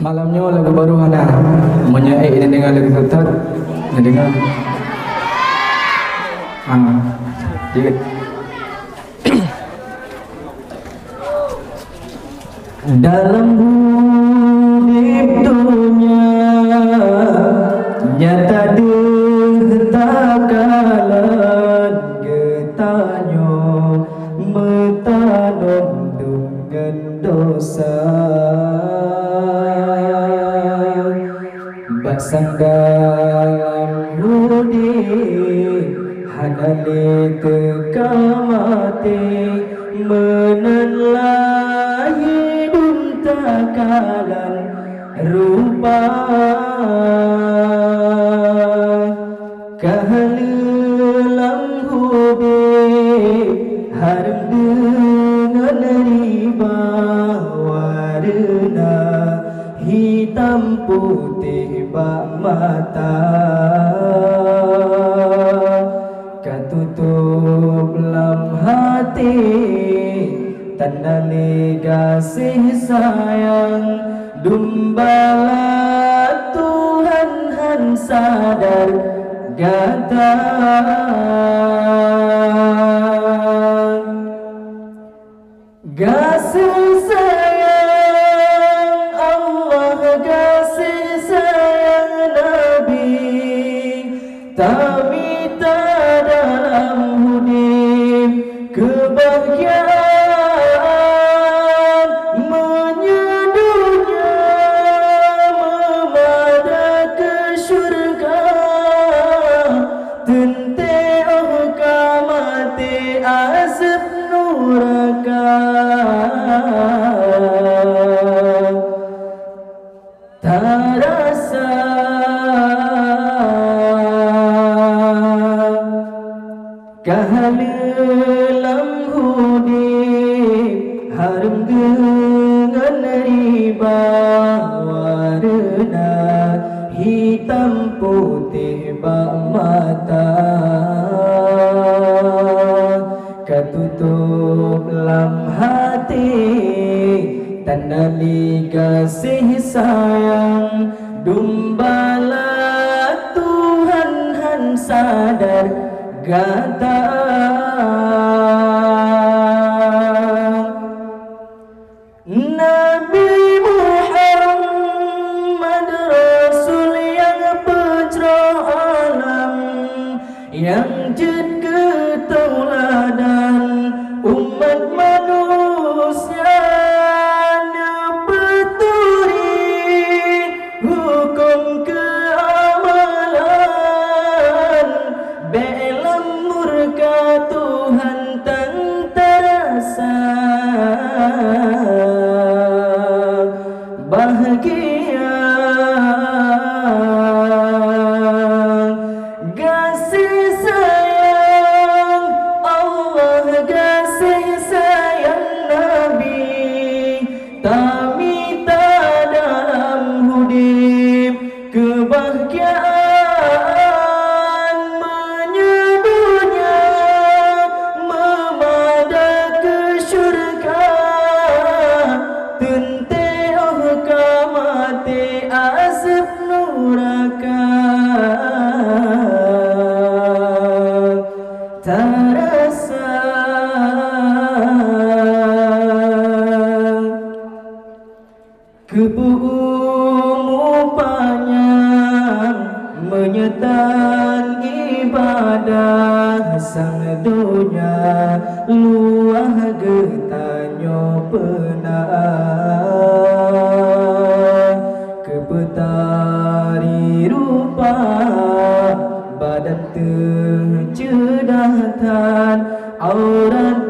Malamnya lagu baru mana? Menyaik ini dengar lagu tetap, ini dengar. Dikit. Dalam hidup dunia nyata ditakalan getanyo metanom dengan dosa basandang hudi hadali tekamati menenlah hidup takalan rupa kahalelam hudi harap dengan riba warna hitam putih bak mata katutup lam hati tanda kasih sayang dumbala Tuhan han sadar gata kasih sayang Allah kasih sayang Nabi tamita dalam hidup kebahagiaan menyeduhnya memada ke syurga tente oh kamati azab nuraka tarasa kahalelam hudi harum dengan riba warna hitam putih bak mata katutup lam hati tanda kasih sayang dumbala Tuhan han sadar gata Nabi Muhammad Rasul yang pencerahan alam yang jid ketauladan umat manusia nepeturi hukum keamalan belam murka Tuhan tang terasa bahagia kasih sayang Allah kasih sayang Nabi tamita dalam hidup kebahagiaan menyeduhnya memada ke syurga tente oh kamati azab nuraka terasa kebumu panjang menyetan ibadah sang dunia luah getanyo penah kepetari rupa badan tercedahkan aurat